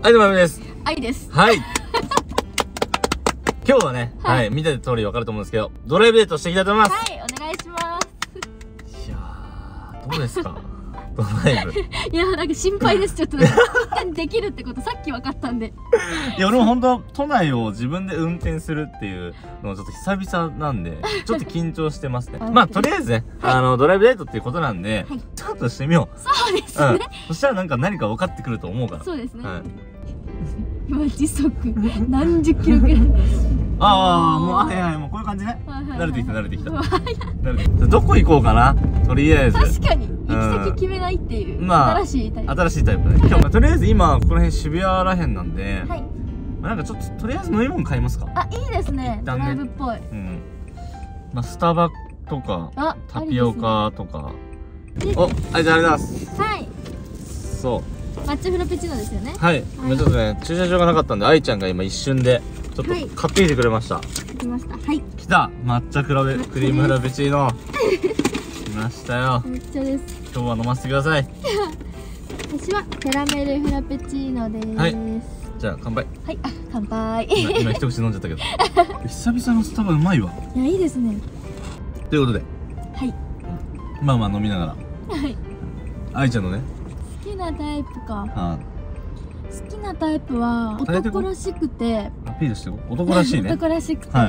はい、どうもです。 愛です。 はい。今日はね、はい、見てた通り分かると思うんですけど、ドライブデートしていきたいと思います。 はい、お願いします。 いやー、どうですかドライブ。 いやー、なんか心配です。ちょっとなんか運転できるってことさっき分かったんで。 いや、俺も本当都内を自分で運転するっていうのをちょっと久々なんで、ちょっと緊張してますね。まあ、とりあえずね、ドライブデートっていうことなんで、ちゃんとしてみよう。 そうですね。 そしたら何か分かってくると思うから。 そうですね。 はい。 今時速何十キロくらい。 ああ、もう、はいはい、もうこういう感じね。慣れてきた、慣れてきた。どこ行こうかなとりあえず。 確かに、行き先決めないっていう、 まあ、 新しいタイプ。 新しいタイプね。今日、とりあえず今、この辺渋谷らへんなんで、 はい。 なんかちょっと、とりあえず飲み物買いますか？ あ、いいですね。ドライブっぽい。 うん。まあ、スタバとか、タピオカとか。お、はい、じゃあありがとうございます。 はい。 そう。 抹茶フラペチーノですよね。 はい。今ちょっとね、駐車場がなかったんで、愛ちゃんが今一瞬で、ちょっと買ってきてくれました。 来ました。はい。 来た抹茶クリームフラペチーノ。来ましたよ。 めっちゃです。 今日は飲ませてください。 私はキャラメルフラペチーノです。はい。 じゃあ乾杯。 はい、あ、乾杯。 今一口飲んじゃったけど。久々のスタバうまいわ。 いや、いいですね。 ということで。 はい。 まあまあ飲みながら。 はい。 愛ちゃんのね。 好きなタイプか。好きなタイプは男らしくて。 アピールしてこ。男らしいね。 男らしくて。 はい。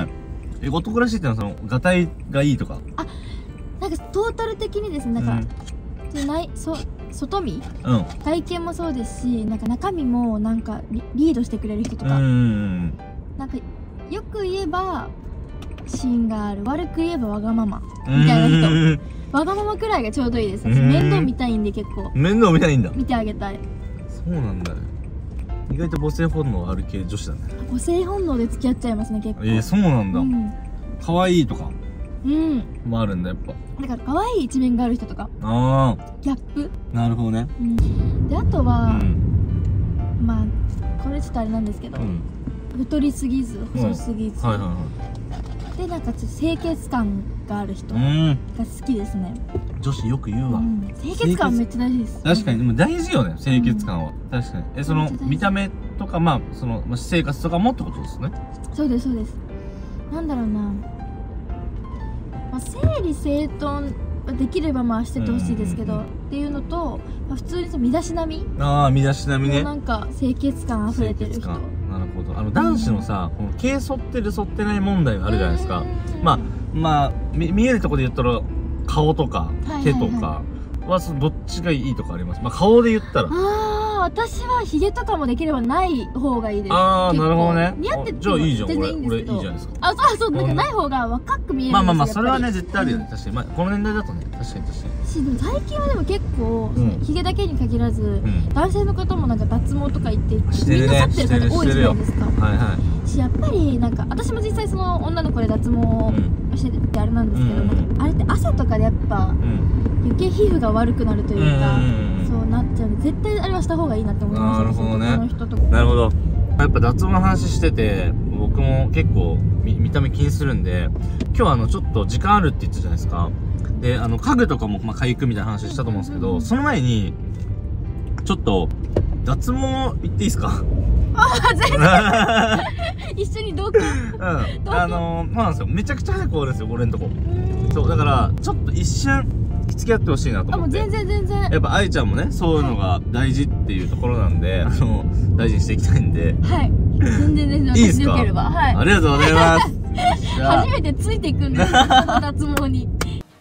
男らしいってのはそのガタイがいいとか。 あ、なんかトータル的にですね。なんか外見、外見もそうですし、なんか中身もなんかリードしてくれる人とか。なんかよく言えば芯がある、悪く言えばわがままみたいな人。わがままくらいがちょうどいいです。面倒見たいんで結構。 面倒見たいんだ。 見てあげたい。 そうなんだよ。意外と母性本能ある系女子だね。 母性本能で付き合っちゃいますね結構。 そうなんだ。可愛いとか。もあるんだやっぱ。 だから可愛い一面がある人とか。ギャップ。なるほどね。であとはまあこれちょっとあれなんですけど、太りすぎず細すぎず。でなんかちょっと清潔感がある人が好きですね。 女子よく言うわ。 清潔感めっちゃ大事です。 確かにでも大事よね、清潔感は。確かに。その見た目とかまあその私生活とかもってことですね。 そうですそうです。なんだろうな。まあ整理整頓できればまあしててほしいですけどっていうのと、普通に身だしなみ。 身だしなみね。 なんか清潔感溢れてる人。 なるほど。男子のさ、この毛剃ってる剃ってない問題があるじゃないですか。まあ見えるところで言ったら顔とか手とかはどっちがいいとかあります？まあ顔で言ったら。 私はヒゲとかもできればない方がいいです。 なるほどね。 似合っててじゃあいいじゃん。 全然いいんですけど。 俺いいじゃないですか。 そうなんかない方が若く見えるんですよ。 まあそれはね絶対あるよね。確かに。まあこの年代だとね、確かに。 最近はでも結構ヒゲだけに限らず男性の方もなんか脱毛とか言ってみんな立ってる方多いじゃないですか。やっぱりなんか私も実際その女の子で脱毛しててあれなんですけど、あれって汗とかでやっぱ余計皮膚が悪くなるというか、そうなっちゃうので絶対あれはした方がいいなって思います。 なるほどね。なるほど。やっぱ脱毛の話してて僕も結構見た目気にするんで、今日ちょっと時間あるって言ってたじゃないですか。で家具とかもかゆくみたいな話したと思うんですけど、その前にちょっと脱毛行っていいですか？ 全然一緒に同行。 そうなんですよ。めちゃくちゃ早く終わるんですよ、俺んとこ。そうだからちょっと一瞬付き合ってほしいなと思って。 全然やっぱ愛ちゃんもねそういうのが大事っていうところなんで、大事にしていきたいんで。 全然いいですか？ ありがとうございます。 初めてついていくんですよ、脱毛に。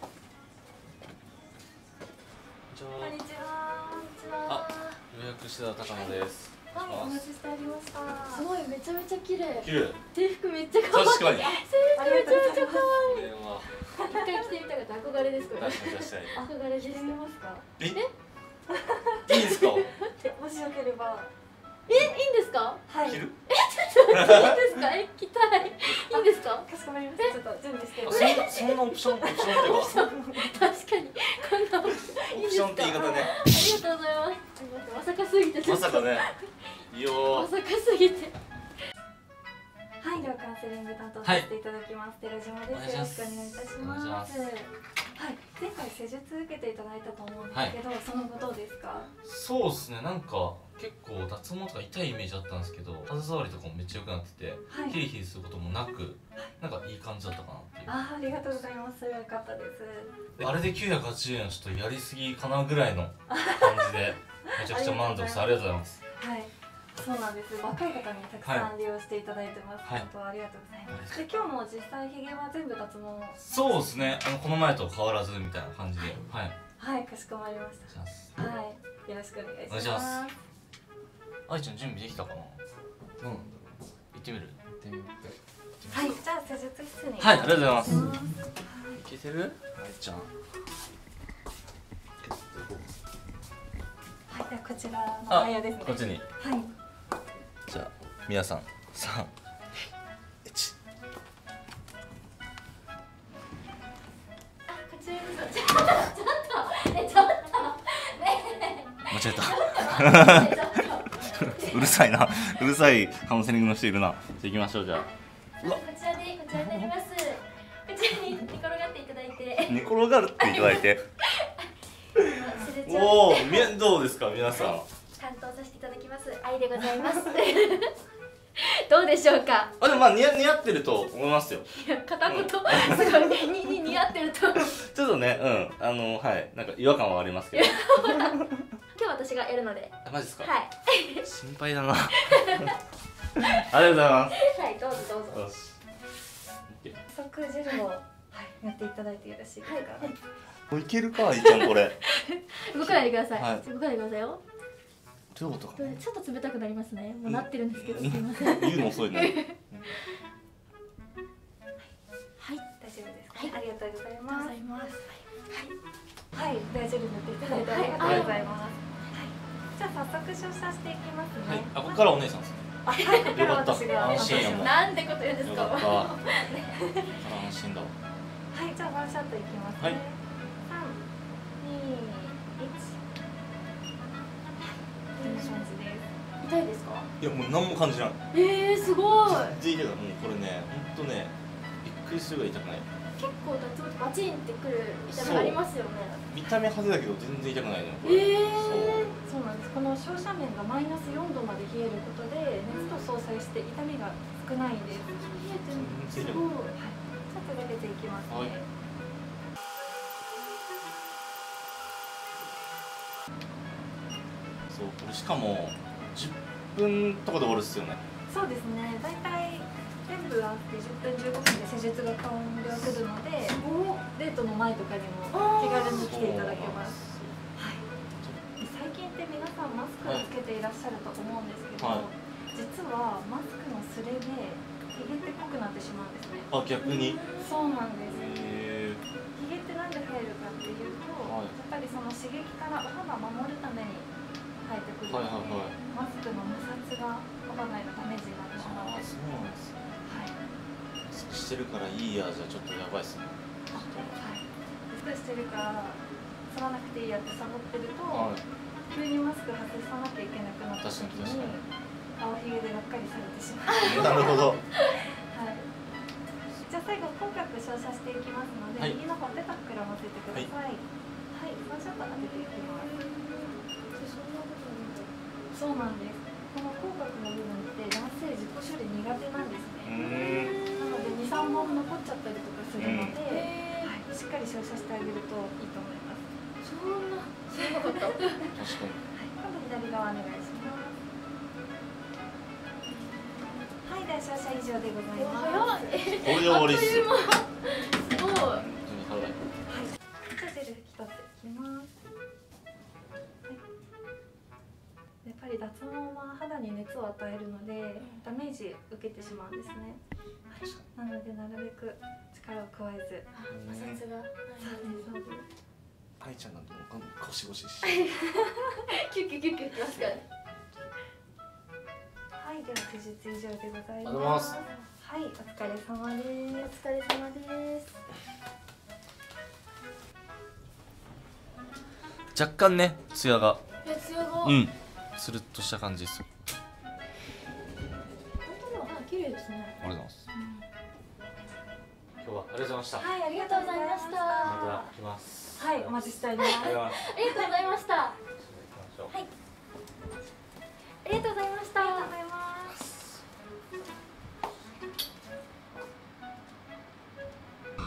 予約してた高野です。 お待ちしておりました。 すごい、めちゃめちゃ綺麗。 制服めっちゃ可愛い。 確かに。 制服めちゃめちゃ可愛い。一回着てみたかった憧れですこれ。憧れです。着てみますか？ いいんですか？ もしよければ。 いいんですか？ はい。 いいんですか？着たい。いいんですか？ かしこまりました。ちょっと準備して。 そんなオプションっていうか。 確かにこんなオプションって言い方ね。 ありがとうございます。まさかすぎて。 まさかね。いいよ。 まさかすぎて。 はい、ではカウンセリング担当させていただきます。寺島です。よろしくお願いいたします。はい、前回施術受けていただいたと思うんですけど、その後どうですか？ そうですね、なんか結構脱毛とか痛いイメージあったんですけど、肌触りとかもめっちゃ良くなってて、ヒリヒリすることもなく、なんかいい感じだったかなっていう。 ありがとうございます。それは良かったです。 あれで980円はちょっとやりすぎかなぐらいの感じでめちゃくちゃ満足して、ありがとうございます。 はい、そうなんです。若い方にたくさん利用していただいてます。本当ありがとうございます。で、今日も実際ひげは全部脱毛。 そうですね。この前と変わらずみたいな感じで。はい。 はい、かしこまりました。はい、よろしくお願いします。 愛ちゃん準備できたかな。行ってみる。 はい、じゃあ施術室に。 はい、ありがとうございます。いけてる？愛ちゃん。はい、 ではこちらの部屋ですね。 こっちに。 はい。 じゃあ皆さん3、1。 こちらです。ちょっと間違えた。うるさいな。うるさいカウンセリングの人いるな。じゃあ行きましょう。じゃあ。 こちらになります。こちらに寝転がっていただいて。 寝転がるっていただいて。おお、どうですか皆さん。 担当させていただきます。愛でございます。どうでしょうか。 でもまあ似合ってると思いますよ。 いや片言すごい似合ってると。 ちょっとね、はい、なんか違和感はありますけど。 今日私がやるので。 マジですか。 はい。 心配だな。ありがとうございます。 はい、どうぞどうぞ。 早速ジェルをやっていただいてよろしいですか。 いけるか、いちゃんこれ。 動かないでください。動かないでくださいよ。 どういうことか。 ちょっと冷たくなりますね。もうなってるんですけど、すみません。 言うの遅いね。はい、 大丈夫ですか。ありがとうございます。はい、ではジェル塗っていただいてありがとうございます。じゃあ早速照射していきますね。 ここからお姉さんですね。よかった。安心やもん。 なんてこと言うんですか。 安心だわ。 はい、じゃあワンショットいきますね。3、2、1。こんな感じです。 痛いですか。 いやもう何も感じない。 すごい。 全然痛くない。もうこれね、本当ね、びっくりするぐらい痛くない。 結構脱毛ってバチンってくる痛みありますよね。 見た目派手だけど全然痛くないのよ。 そうなんです。この照射面がマイナス4度まで冷えることで熱と相殺して痛みが少ないんです。冷えてる。すごい。ちょっとだけていきますね。 そう、これしかも10分とかで終わるっすよね。 そうですね。だいたい全部あって10分15分で施術が完了するので、デートの前とかにも気軽に来ていただけます。はい。最近って皆さんマスクをつけていらっしゃると思うんですけど、実はマスクのすれでひげって濃くなってしまうんですね。 あ、逆に。 そうなんです。ひげってなんで生えるかっていうと、やっぱりその刺激からお肌を守るために生えてくるので、マスクの摩擦がお肌へのダメージになってしまうんです。 そうなんですね。マスクしてるからいいやじゃちょっとやばいっすね。 はい。マスクしてるから剃らなくていいやってサボってると、急にマスク外さなきゃいけなくなった時に青ひげでがっかりされてしまう。 なるほど。 はい。じゃあ最後口角照射していきますので、右の方ペタックらませてください。はい、もうちょっと当てていきます。そうなんです。この口角の部分って男性自己処理苦手なんですね。なので2、3本残っちゃったりとかするので、しっかり照射してあげるといいと思います。 そんな知らなかった。確かに。 今度左側お願いします。はい、では照射以上でございます。 これで終わりっす。 すごい。 はい。じゃあジェル一ついきます。やっぱり脱毛は肌に熱を与えるのでダメージ受けてしまうんですね。なのでなるべく力を加えず。 摩擦が。 そうです。 愛ちゃんなんてもうゴシゴシし。 キュッキュッキュッキュッきますからね。 はい、では施術以上でございます。はい、お疲れ様です。 お疲れ様です。 若干ね、ツヤが。 ツヤが。 スルッとした感じです。 本当に肌綺麗ですね。 ありがとうございます。今日はありがとうございました。 はい、ありがとうございました。 また来ます。 はい、お待ちしております。 ありがとうございました。 はい。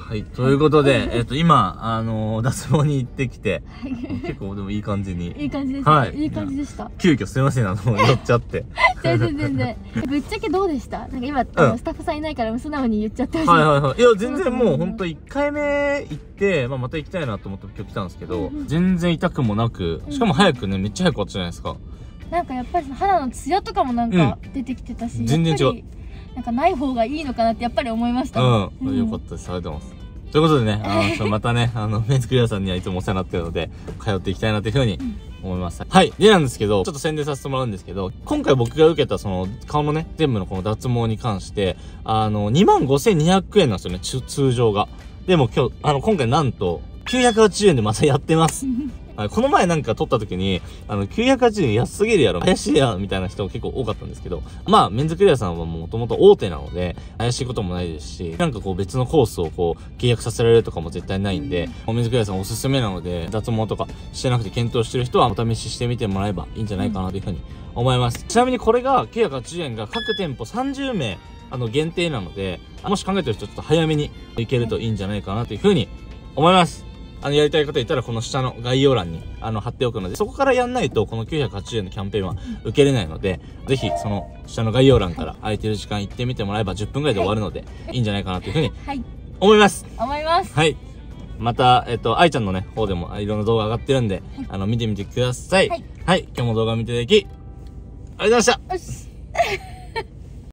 はい、ということで、今、脱毛に行ってきて、結構でもいい感じに。 いい感じです。 はい。 いい感じでした。 急遽すいません、寄っちゃって。 全然。ぶっちゃけどうでした？なんか今、スタッフさんいないから素直に言っちゃってほしい。 はい。いや、全然もうほんと1回目行って、また行きたいなと思って今日来たんですけど、全然痛くもなく、しかも早くね、めっちゃ早く終わったじゃないですか。 なんかやっぱり肌のツヤとかもなんか出てきてたし、 全然違う。 なんかない方がいいのかなってやっぱり思いました。 よかったです。ありがとうございます。ということでね、またね、メンズクリアさんにはいつもお世話になってるので、通っていきたいなというふうに思います。はい。でなんですけど、ちょっと宣伝させてもらうんですけど、今回僕が受けたその、顔のね、全部のこの脱毛に関して、25,200円なんですよね、通常が。でも今日、今回なんと、980円でまたやってます。この前なんか撮った時に、980円安すぎるやろ、怪しいや、みたいな人結構多かったんですけど、まあ、メンズクリアさんはもともと大手なので、怪しいこともないですし、なんかこう別のコースをこう、契約させられるとかも絶対ないんで、メンズクリアさんおすすめなので、脱毛とかしてなくて検討してる人はお試ししてみてもらえばいいんじゃないかなというふうに思います。ちなみにこれが980円が各店舗30名、限定なので、もし考えてる人ちょっと早めに行けるといいんじゃないかなというふうに思います。やりたい方いたらこの下の概要欄に貼っておくので、そこからやんないとこの980円のキャンペーンは受けれないので、ぜひその下の概要欄から空いてる時間行ってみてもらえば10分ぐらいで終わるので、いいんじゃないかなというふうに思います。はい。また、愛ちゃんのね、方でもいろんな動画上がってるんで、見てみてください。はい。今日も動画見ていただき、ありがとうございました。